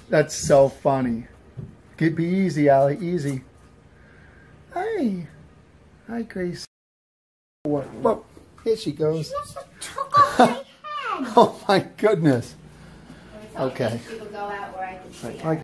That's so funny. Be easy, Allie. Easy. Hi. Hi, Gracie. What? Whoa. Here she goes. She just took off my head. Oh, my goodness. Okay. People go out where I can see her. Right.